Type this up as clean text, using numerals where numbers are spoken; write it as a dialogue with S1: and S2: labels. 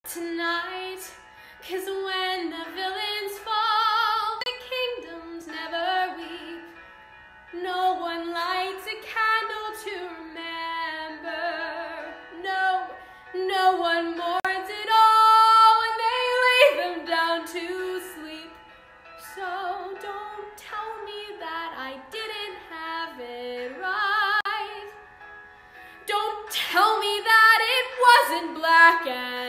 S1: tonight, 'cause when the villains fall, the kingdoms never weep. No one lights a candle to remember. No one mourns at all when they lay them down to sleep. So don't tell me that I didn't have it right. Don't tell me that it wasn't black and